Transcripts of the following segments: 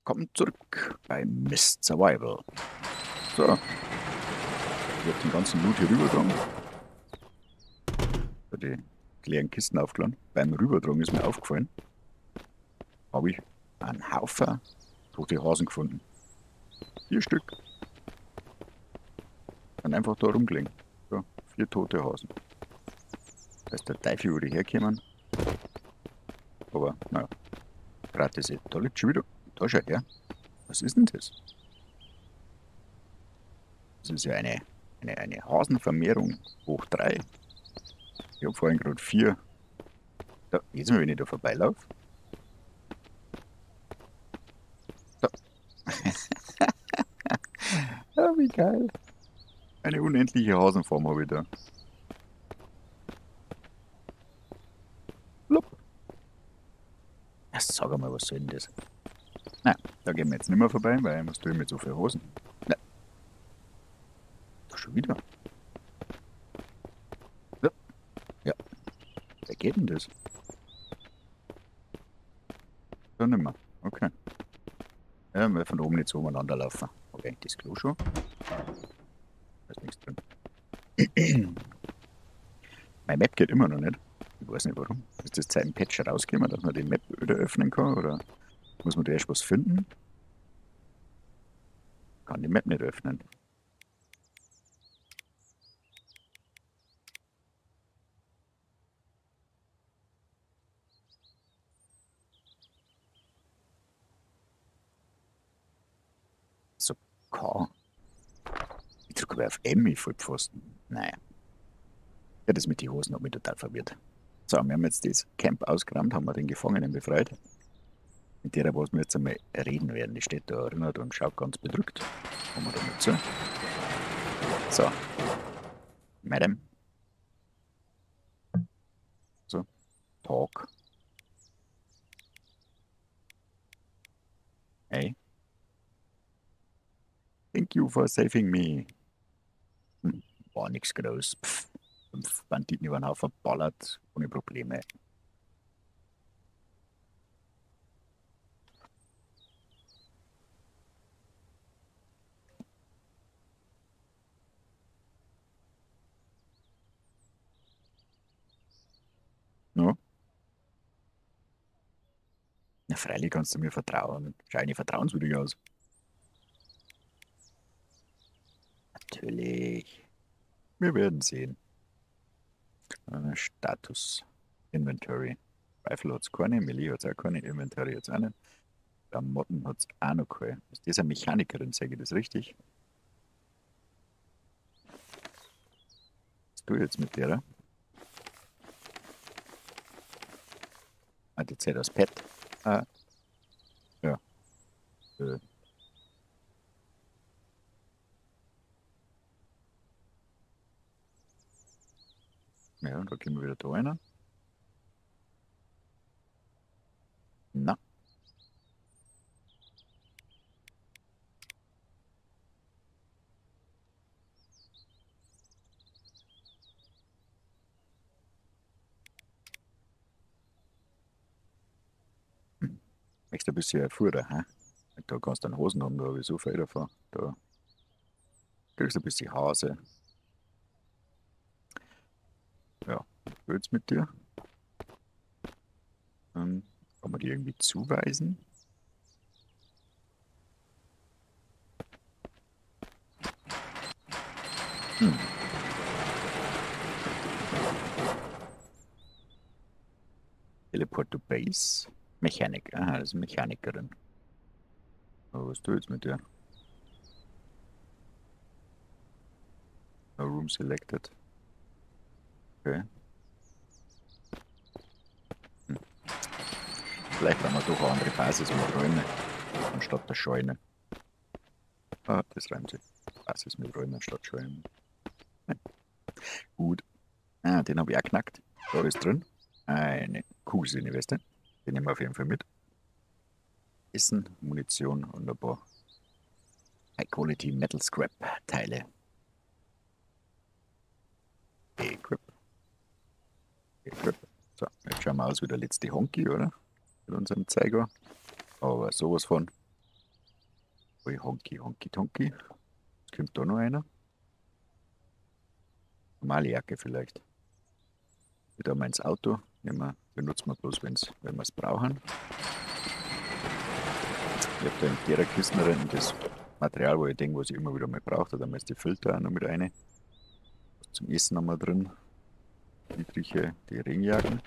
Willkommen zurück bei Mist Survival. So, ich habe den ganzen Loot hier rübergetragen. So, die leeren Kisten aufgeladen. Beim Rübertragen ist mir aufgefallen, habe ich einen Haufen tote Hasen gefunden. 4 Stück. Sind einfach da rumgelegen. So, 4 tote Hasen. Da ist der Teufel über die hergekommen. Aber, naja, gratis. Da liegt schon wieder. Da schau her. Was ist denn das? Das ist ja eine Hasenvermehrung hoch 3. Ich habe vorhin gerade 4. Da, jetzt mal, wenn ich da vorbeilaufe. Da. Ah, wie geil. Eine unendliche Hasenfarm habe ich da. Blub. Ja, sag mal, was soll denn das? Na, da gehen wir jetzt nicht mehr vorbei, weil was tue ich mit so viel Hosen? Na, da schon wieder. Ja, ja. Wer geht denn das? Da nicht mehr. Okay. Ja, wir von oben nicht so umeinander laufen. Okay, das Klo schon. Da ist nichts drin. Mein Map geht immer noch nicht. Ich weiß nicht warum. Ist das seit dem Patch rausgekommen, dass man die Map wieder öffnen kann? Oder muss man da erst was finden? Kann die Map nicht öffnen. So, K. Ich drücke aber auf M, ich Vollpfosten. Naja. Ja, das mit den Hosen hat mich total verwirrt. So, wir haben jetzt das Camp ausgeräumt, haben wir den Gefangenen befreit. Mit der, was wir jetzt einmal reden werden, die steht da erinnert und schaut ganz bedrückt. Kommen wir da mit zu. So, Madam. So, Talk. Hey. Thank you for saving me. War nix groß. Pff, 5 Banditen über den Haufen ballert, ohne Probleme. Ja, na freilich kannst du mir vertrauen. Schau nicht vertrauenswürdig aus. Natürlich. Wir werden sehen. Status. Inventory. Rifle hat es keine, Melee hat es auch keine, Inventory hat es auch nicht. Klamotten hat es auch noch keine. Ist das eine Mechanikerin, sage ich das richtig? Was tue ich jetzt mit der? Ah, die zählt das Pet. Ah, ja. Äh, ja, da gehen wir wieder da rein. Na, hm. Möchtest du ein bisschen erfuhren, hä? Da kannst du einen Hosen haben, da habe ich so viel davon. Da kriegst du ein bisschen Hase. Ja, was willst mit dir? Kann man die irgendwie zuweisen? Hm. Teleport to Base. Mechanik. Aha, das ist eine Mechanikerin. Aber was tue ich jetzt mit der? No room selected. Okay. Hm. Vielleicht haben wir doch eine andere Basis mit Räumen, anstatt der Scheune. Ah, das reimt sich. Basis mit Räumen anstatt Scheune. Hm. Gut. Ah, den habe ich auch knackt. Da ist drin eine Kuhsinne, weißt du? Den nehmen wir auf jeden Fall mit. Essen, Munition und ein paar High-Quality Metal Scrap Teile. Equip. Equip. So, jetzt schauen wir aus wie der letzte Honky, oder? Mit unserem Zeiger. Aber sowas von. Ui, Honky, Honky, Tonky. Jetzt kommt da noch einer. Normale Jacke vielleicht. Wieder mal ins Auto. Benutzen wir bloß, wenn wir es brauchen. Ich habe da in der Kiste drin das Material, wo ich denke, was ich immer wieder mal brauche. Da ist die Filter auch noch mit rein. Zum Essen haben wir drin. Die Regenjacken.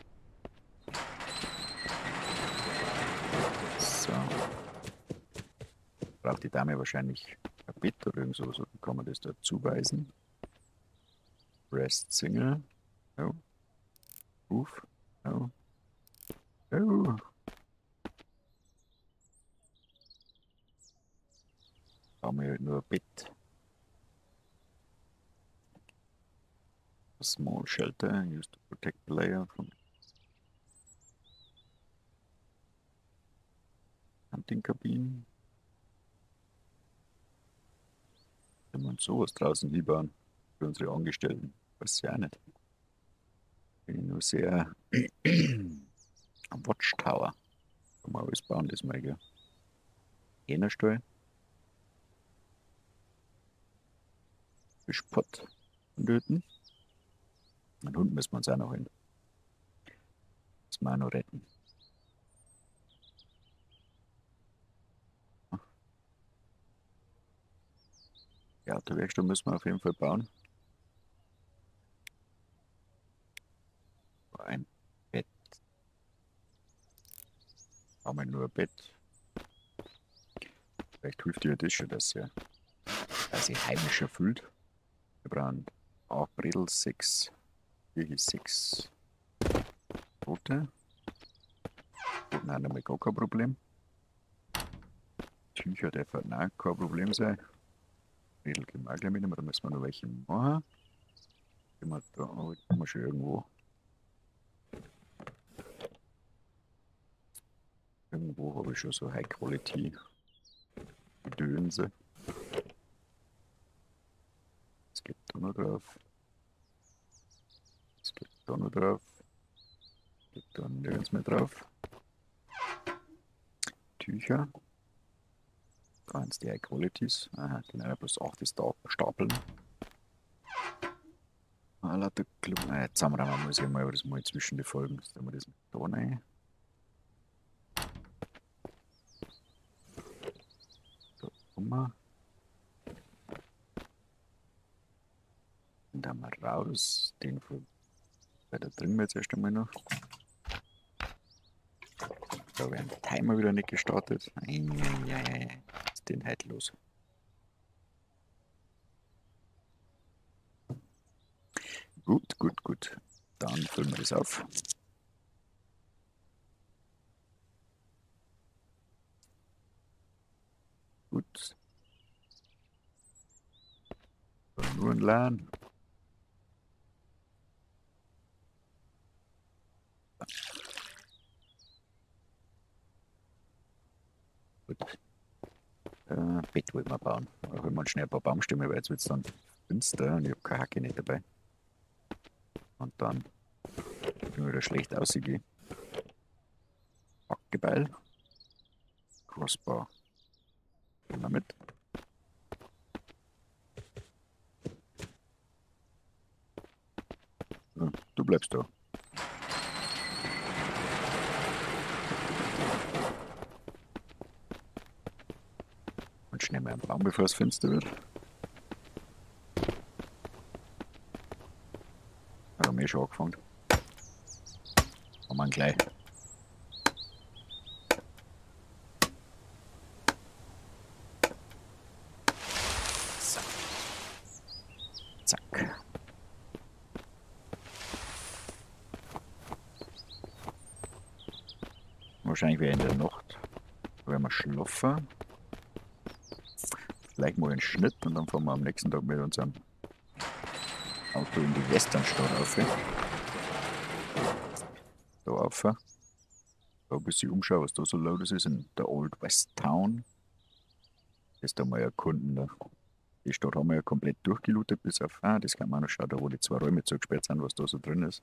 So. Braucht die Dame wahrscheinlich ein Bett oder irgend so. So kann man das da zuweisen. Rest Single. Oh. Roof. Oh. Oh. Haben wir halt nur ein Bett. A small shelter used to protect player from hunting cabin. Wenn wir uns sowas draußen lieber an für unsere Angestellten. Weiß ja auch nicht. Bin ich nur sehr am Watchtower. Kann man alles bauen, das mal, gell? Hähnerstall. Fischpott und Löten. Den Hund müssen wir uns auch noch hin. Müssen wir auch noch retten. Die Autowerkstatt müssen wir auf jeden Fall bauen. Ein Bett. Haben wir nur ein Bett. Vielleicht hilft dir das schon, dass sich heimischer fühlt. Wir brauchen auch Bredel 6. Hier ist 6 Brote. Broten haben wir gar kein Problem. Tücher dürfen auch kein Problem sein. Bredel können wir auch gleich mitnehmen, da müssen wir noch welche machen. Da haben wir schon irgendwo. Irgendwo habe ich schon so High Quality Gedönse. Es geht da noch drauf. Es geht da noch drauf. Es geht da nirgends mehr drauf. Tücher. Da sind die High Qualities. Aha, die sind bloß 8 Stapeln. Jetzt haben wir muss ich mal das mal zwischen die Folgen. Jetzt tun wir das da rein. Da rum. Den haben wir raus. Den da drin wir jetzt erst einmal noch. Da werden der Timer wieder nicht gestartet. Was ist denn heute los? Gut, gut, gut. Dann füllen wir das auf. Gut. Nur ein Laden. Gut. Bett wollten wir bauen. Da holen wir schnell ein paar Baumstämme, weil jetzt wird es dann finster und ich habe keine Hacke nicht dabei. Und dann bin ich wieder schlecht ausgehe. Hackgebeil. Crossbar. Gehen wir mit. Ja, du bleibst da. Und schnell mal einen Baum, bevor es finster wird. Da haben wir schon angefangen. Haben wir ihn gleich. So. Zack. Wahrscheinlich wäre in der Nacht, wenn wir schlafen. Vielleicht mal einen Schnitt und dann fahren wir am nächsten Tag mit unserem Auto in die Westernstadt rauf. Da rauf. Da ein bisschen umschauen, was da so los ist in der Old West Town. Das da mal erkunden. Da. Die Stadt haben wir ja komplett durchgelootet, bis auf, das kann man auch noch schauen, da wo die 2 Räume zugesperrt sind, was da so drin ist.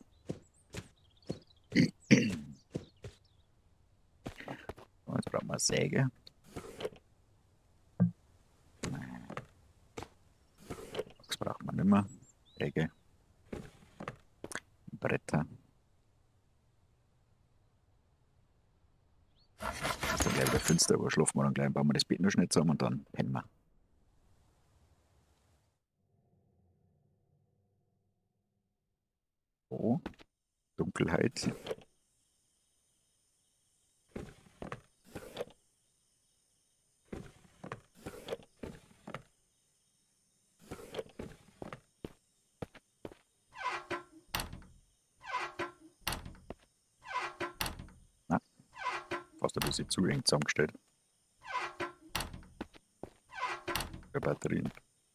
So, jetzt brauchen wir eine Säge. nicht mehr. Egge. Bretter. Ist dann gleich wieder finster, aber schlafen wir dann gleich, bauen wir das Bett noch schnell zusammen und dann pennen wir. Oh, Dunkelheit. Na, fast ein bisschen zu eng zusammengestellt. Für Batterien.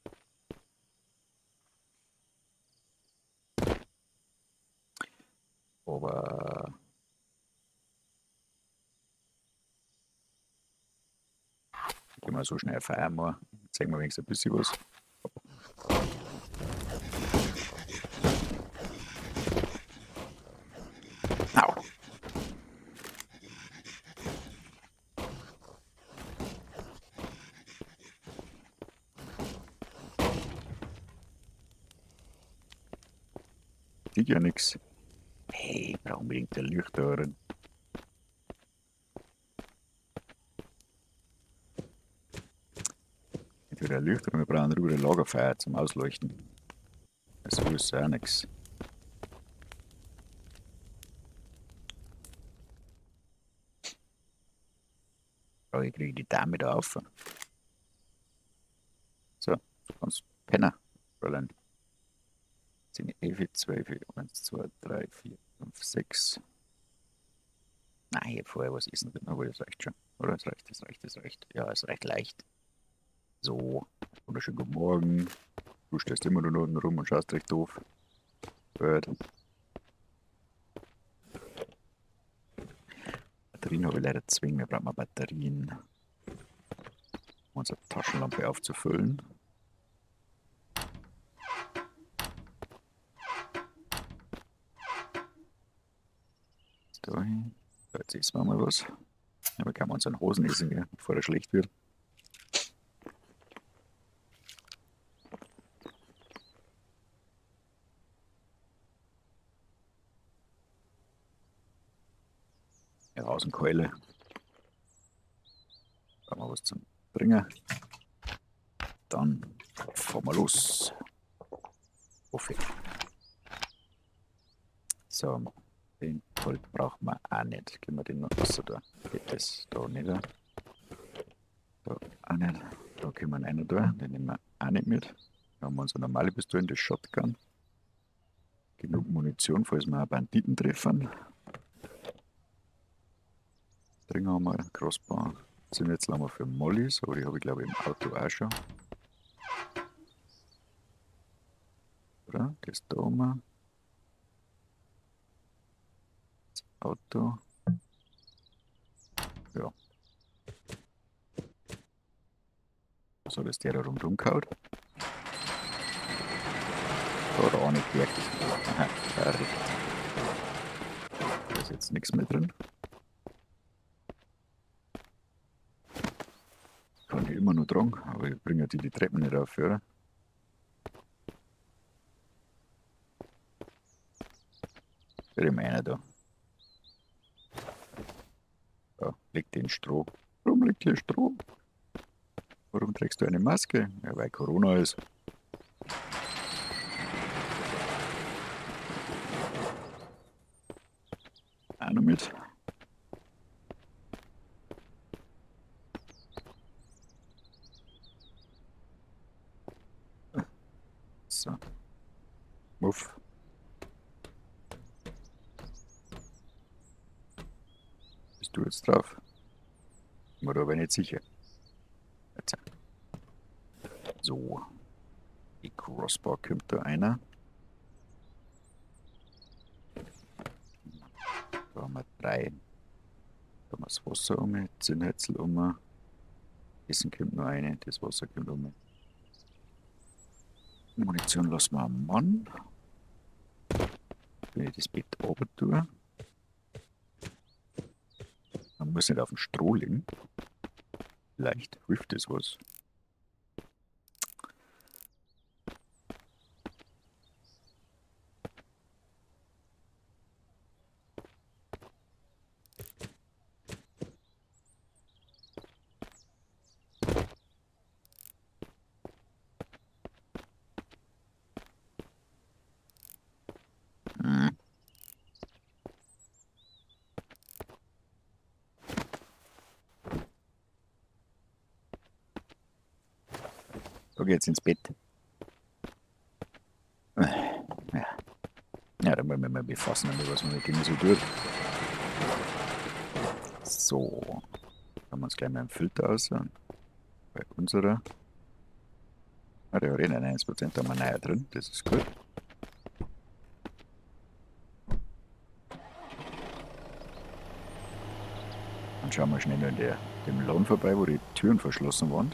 Aber gehen wir so schnell feiern mal. Zeigen wir wenigstens ein bisschen was. Au! Sieht ja nichts. Hey, ich brauche unbedingt den Leuchtturm. Entweder ein Leuchtturm, wir brauchen rüber ein Lagerfeuer zum Ausleuchten. Das ist auch nichts. Aber ich kriege die Dame da auf. So, du kannst pennen, Fräulein. 10, 11, 12, 1, 2, 3, 4, 5, 6. Nein, ich habe vorher was essen drin, aber das reicht schon. Oder? Es reicht, es reicht, es reicht. Ja, es reicht leicht. So, wunderschönen guten Morgen. Du stehst immer nur unten rum und schaust recht doof. Gut. Batterien habe ich leider zwingen. Wir brauchen mal Batterien, um unsere Taschenlampe aufzufüllen. So, jetzt essen wir mal was. Aber kann man unseren Hosen essen, gell, bevor er schlecht wird. Ja, Außenkeule. Brauchen wir was zum Trinken. Dann fahren wir los. Hoffe ich. So, den Gold brauchen wir auch nicht. Gehen wir den noch raus, da geht das da nicht. Da auch nicht. Da können wir einen da, den nehmen wir auch nicht mit. Da haben wir unsere normale Pistole, das Shotgun. Genug Munition, falls wir auch Banditen treffen. Drin haben wir Crossbar. Sind jetzt lang für Mollys, aber die habe ich glaube ich im Auto auch schon. Oder? Das da haben wir. Das Auto. Ja. So, dass der da rundum kaut. Oder auch nicht wirklich. Aha, verrückt. Da ist jetzt nichts mehr drin. Kann ich immer noch tragen, aber ich bringe die Treppen nicht auf, oder? Wäre immer einer da. Da liegt den Stroh. Warum liegt hier Stroh? Warum trägst du eine Maske? Ja, weil Corona ist. Auch noch mit. So. Muff. Bist du jetzt drauf? Bin mir aber nicht sicher. Jetzt. So. Die Crossbar kommt da einer. Da haben wir 3. Da haben wir das Wasser um, Zinnhetzel um. Essen kommt noch eine, das Wasser kommt um. Munition lassen wir am Mann. Wenn ich das Bett runter tue. Man muss nicht auf dem Stroh liegen. Vielleicht hilft das was. Da geht's ins Bett. Ja. Ja, da müssen wir mal befassen, was man mit dem so tut. So. Haben wir uns gleich mal einen Filter aus. Bei unserer. Ah, der hat eh 1% haben wir neu drin. Das ist gut. Dann schauen wir schnell noch in dem Laden vorbei, wo die Türen verschlossen waren.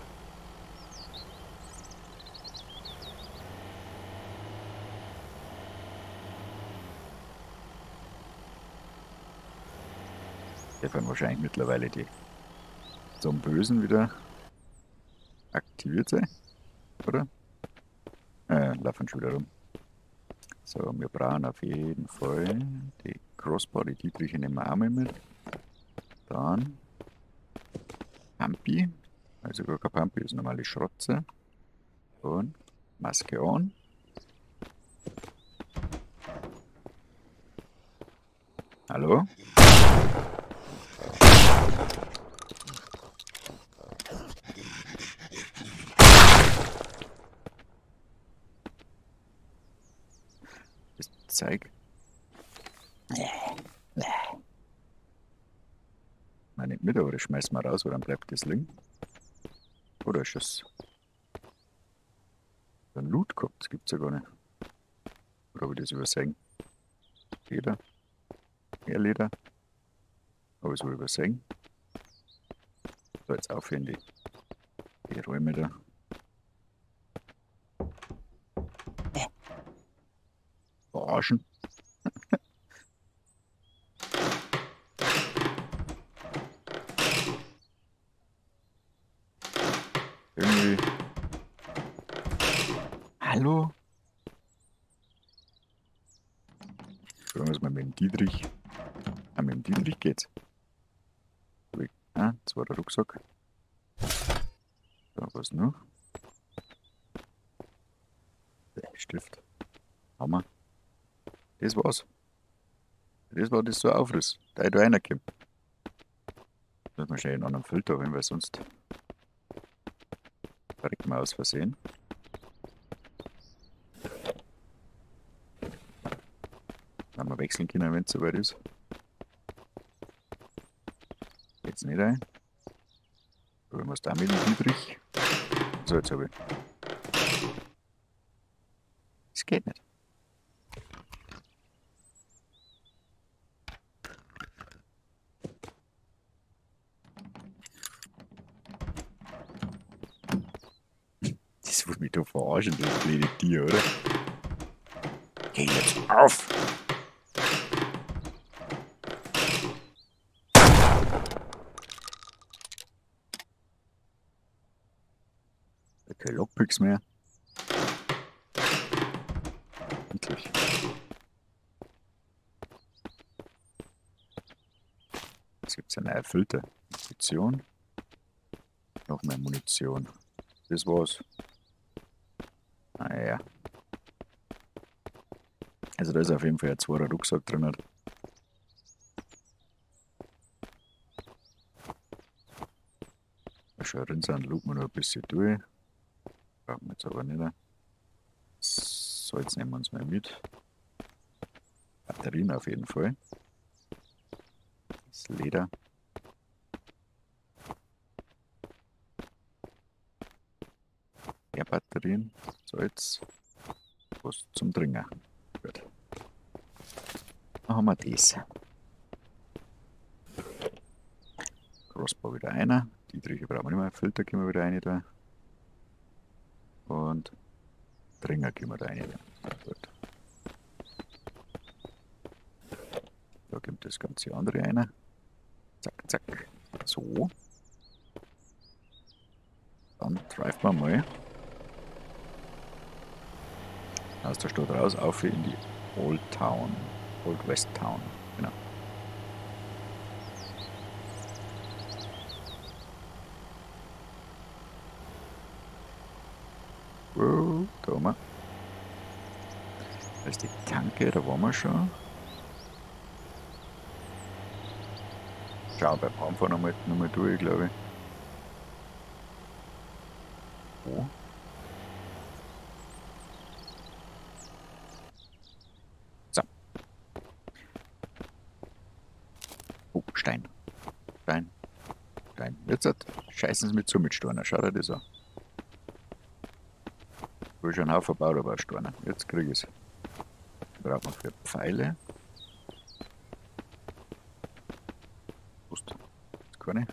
Der werden wahrscheinlich mittlerweile die Zombösen wieder aktiviert sein, oder? Laufen schon wieder rum. So, wir brauchen auf jeden Fall die Crossbody Dietrich nehmen wir auch mal mit. Dann Pampi, also gar kein Pampi, ist normale Schrotze. Und Maske an. Hallo? Das Zeug. Nein, nicht mit, aber das schmeißen wir raus, weil dann bleibt das liegen. Oder ist das ein Loot gehabt? Das gibt's ja gar nicht. Oder habe ich das übersehen? Leder? Mehr Leder? Habe ich so übersehen? So, jetzt aufhören die Räume da. Verarschen. Irgendwie. Hallo? Schauen wir uns mal mit dem Dietrich. Ah, mit dem Dietrich geht's. Ah, zweiter Rucksack. So, was noch? Stift. Hammer. Das war's. Das war das so Aufriss. Da hätte einer kommen. Muss man schnell einen anderen Filter holen, weil sonst verreckt man aus Versehen. Wenn wir wechseln können, wenn es soweit ist. Geht's nicht rein. Probieren wir es da mit dem Dietrich. So, jetzt habe ich. Das geht nicht. Das will mich doch verarschen, das blöde Tier, oder? Geh jetzt auf! Keine Lockpicks mehr. Endlich. Jetzt gibt es einen neuen Filter. Munition. Noch mehr Munition. Das war's. Naja. Also da ist auf jeden Fall ein zweiter Rucksack drin. Schon rinsen, lupen wir noch ein bisschen durch. Brauchen wir jetzt aber nicht. Salz nehmen wir uns mal mit. Batterien auf jeden Fall. Das Leder. Ja, Batterien. Salz. Was zum Trinken. Gut. Dann haben wir das. Crossbow wieder einer. Die Dietrich brauchen wir nicht mehr. Filter gehen wir wieder rein da. Und Dringer gehen wir da rein. Gut. Da gibt das ganze andere einer. Zack, zack. So. Dann driven wir mal aus der Stadt raus, auf in die Old Town. Old West Town. Genau. Wow, da haben wir. Da ist die Tanke, da waren wir schon. Schauen wir beim Anfang nochmal durch, glaube ich. Wo? Stein. Stein. Stein. Jetzt scheißen sie mit zu mit Steinen. Schau dir das an. Ich habe schon einen Haufen gebaut, aber Steine. Jetzt kriege ich es. Braucht man für Pfeile. Lust. Jetzt keine.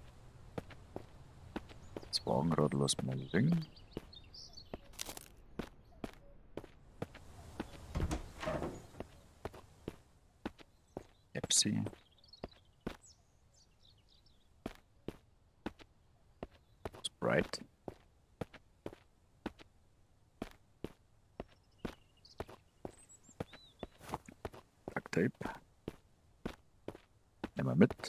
Das Wagenrad lassen wir liegen. Pepsi. Sprite. Duct Tape. Nehmen wir mit.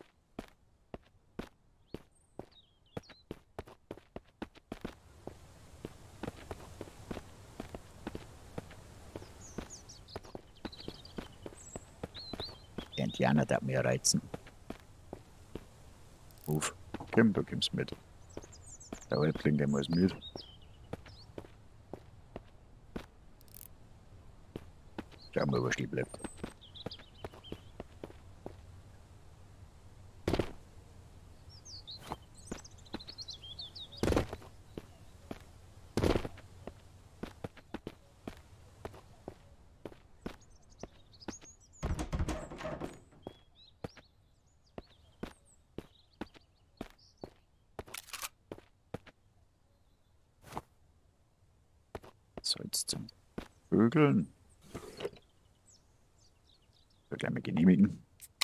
Der Indianer darf mir reizen. Ruf. Komm, du kommst mit. Der Häuptling, der muss mit. Schauen wir, was stehen bleibt. Salz zum Vögeln. So, gleich mal genehmigen.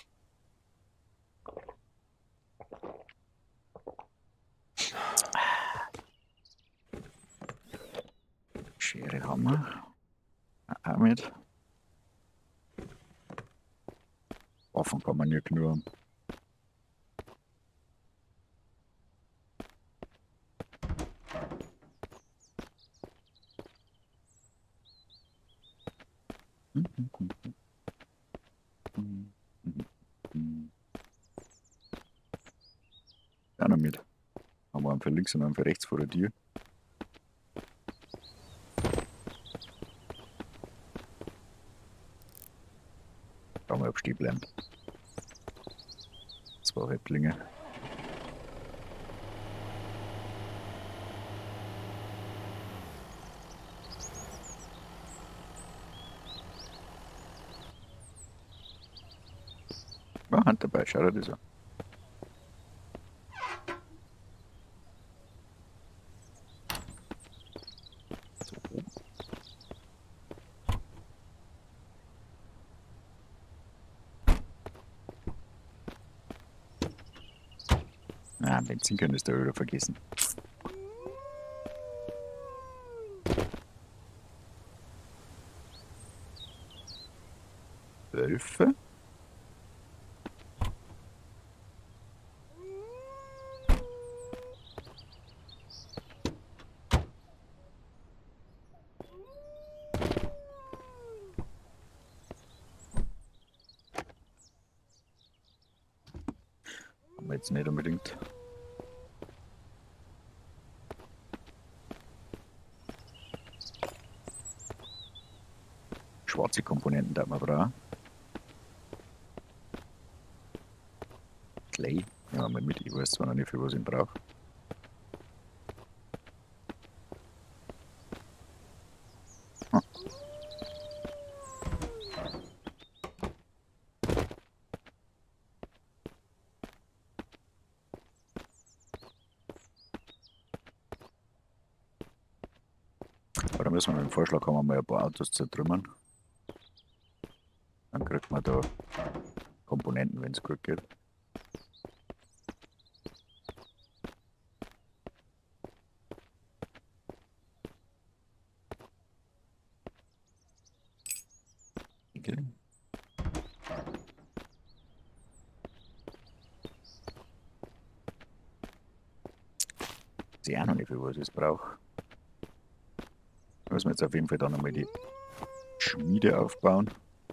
Schere haben wir. Auch mit. Waffen kann man nicht nur. Ja, noch mit. Haben wir einen für links und einen für rechts vor der Tür. Da mal stehen bleiben. 2 Häuptlinge. War Hand dabei, schau dir das an. So. Ah, Benzinkanister wieder vergessen. Wölfe. Haben wir jetzt nicht unbedingt. Schwarze Komponenten da man brauchen. Clay, nehmen wir mal mit, ich weiß zwar noch nicht, für was ich ihn brauche. Ah. Aber da müssen wir mit dem Vorschlag kommen, mal ein paar Autos zertrümmern. Dann kriegt man da Komponenten, wenn es gut geht. Okay. Ich sehe auch noch nicht, für was ich es brauche. Müssen wir jetzt auf jeden Fall dann nochmal die Schmiede aufbauen.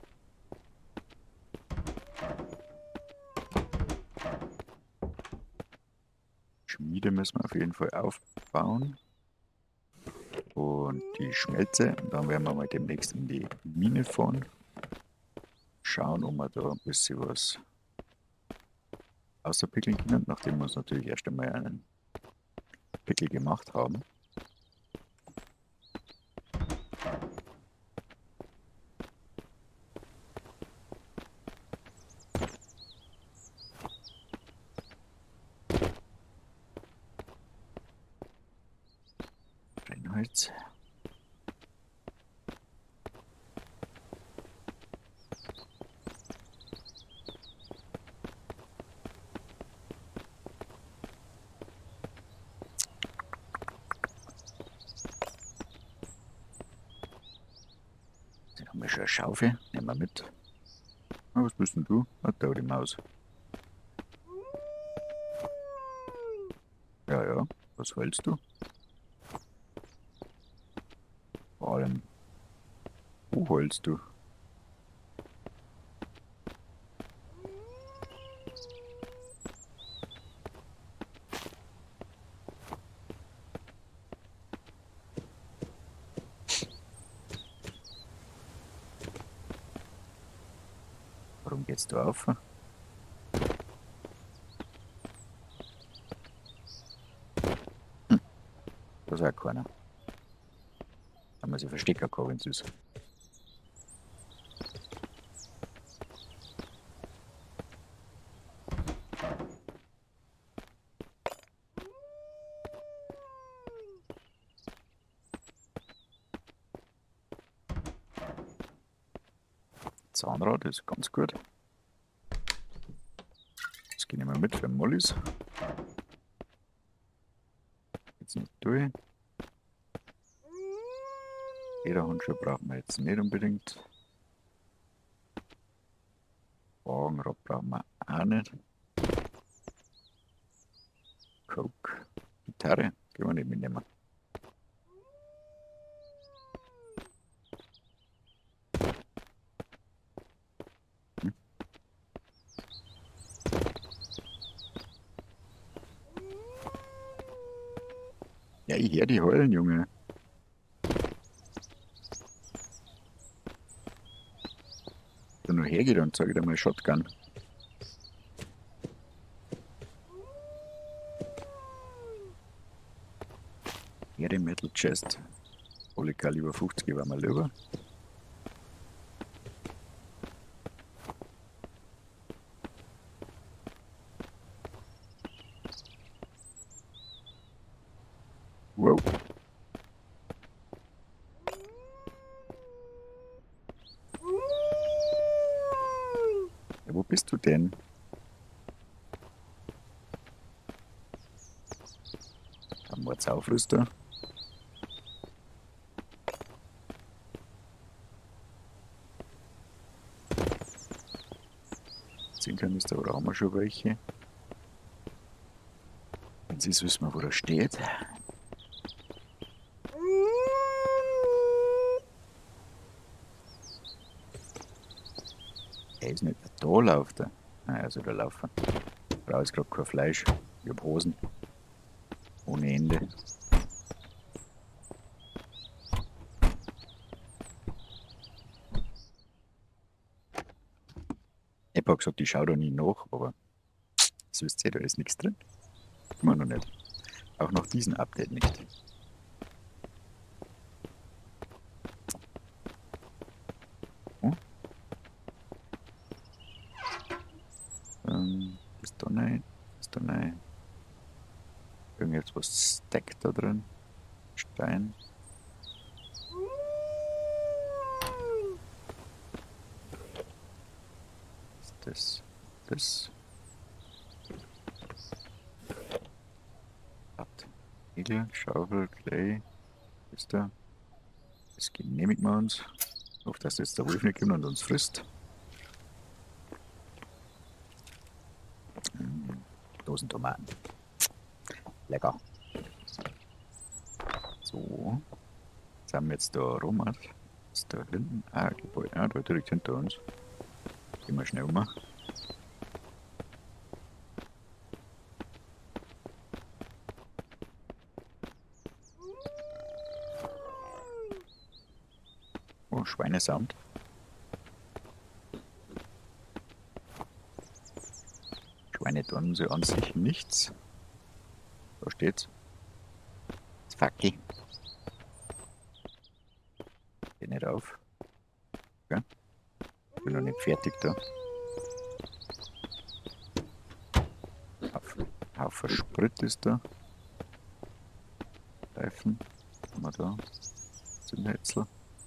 Schmiede müssen wir auf jeden Fall aufbauen. Und die Schmelze. Und dann werden wir mal demnächst in die Mine fahren. Schauen, ob wir da ein bisschen was außerpickeln können, nachdem wir uns natürlich erst einmal einen Pickel gemacht haben. Brennholz. Dann haben wir schon eine Schaufel. Nehmen wir mit. Ah, was bist denn du? Ah, da die Maus. Ja, ja. Was willst du? Vor allem, wo holst du? Warum geht's da auf? Da ist auch keiner. Da muss ich verstecken können, wenn es ist. Zahnrad ist ganz gut. Das gehen wir mit für Mollis. Jetzt nicht durch. Lederhandschuhe brauchen wir jetzt nicht unbedingt. Wagenrad brauchen wir auch nicht. Coke. Gitarre können wir nicht mitnehmen. Hm. Ja, ich höre die heulen, Junge. Wenn du hergeht und sage ich dir mal Shotgun. Ja, die Metal Chest. Alle Kaliber 50 war mal lieber. Wow. Ja, wo bist du denn? Haben wir jetzt Aufrüster? Sehen können ist da aber auch mal schon welche. Wenn sie ist, wissen wir, wo er steht. Er ist nicht da, läuft er. Ah, er soll da laufen. Ich brauche jetzt gerade kein Fleisch. Ich habe Hosen. Ohne Ende. Ich habe gesagt, ich schaue da nie nach, aber das wisst ihr, da ist nichts drin. Immer noch nicht. Auch nach diesem Update nicht. Oh. Ist da nein. Ist da nein. Irgendetwas steckt da drin. Stein. Ist das? Das? Igel, Schaufel, Clay. Ist da? Das genehmigen wir uns. Ich hoffe, dass jetzt der Wolf nicht kommt und uns frisst. Dosen Tomaten. Lecker. So. Jetzt haben wir jetzt da rum. Ist da hinten? Ah, Gebäude. Ah, da direkt hinter uns. Gehen wir schnell um. Oh, Schweinesound. Hier tun sie an sich nichts. Da steht's. Das Fackel. Geh nicht auf. Okay. Bin noch nicht fertig da. Haufen Sprit ist da. Reifen. Haben wir da. Zündhölzl.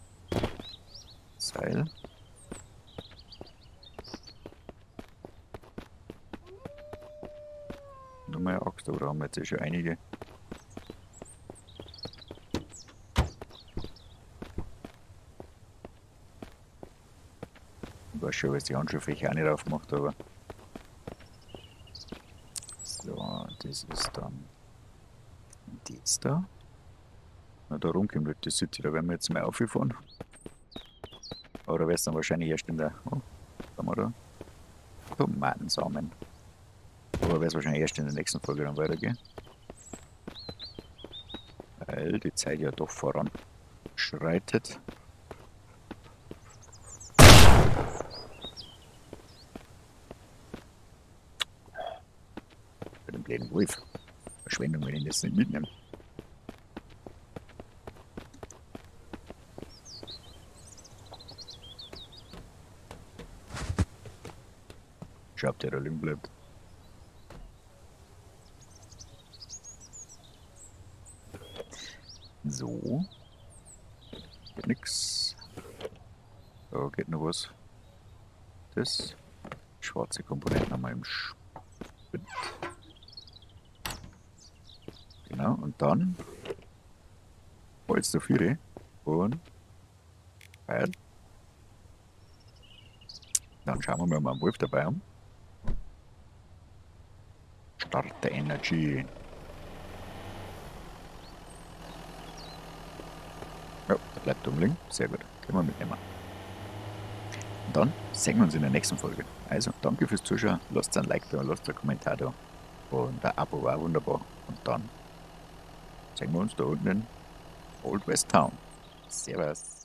Seil. Nochmal eine Axt, aber da haben wir jetzt schon einige. Ich weiß schon, was die Handschuhfächer auch nicht aufmacht, aber. So, das ist dann. Das da. Na, da rumkommt das City, da werden wir jetzt mal aufgefahren. Aber da wäre es dann wahrscheinlich erst in der. Oh, was haben wir da? Tomatensamen. Aber wäre es wahrscheinlich erst in der nächsten Folge dann weitergehen. Weil die Zeit ja doch voranschreitet. Bei dem blöden Wolf. Verschwendung, wenn ich das nicht mitnehme. Schau, ob der da liegen bleibt. So. Geht nix. Da geht noch was. Das. Schwarze Komponenten haben wir im Spind. Genau, und dann. Holz dafür und. Pfeil. Dann schauen wir mal, ob wir einen Wolf dabei haben. Starte Energy. Ja, da bleibt umliegen. Sehr gut. Können wir mitnehmen. Und dann sehen wir uns in der nächsten Folge. Also, danke fürs Zuschauen. Lasst ein Like da, lasst einen Kommentar da. Und ein Abo war wunderbar. Und dann sehen wir uns da unten in Old West Town. Servus.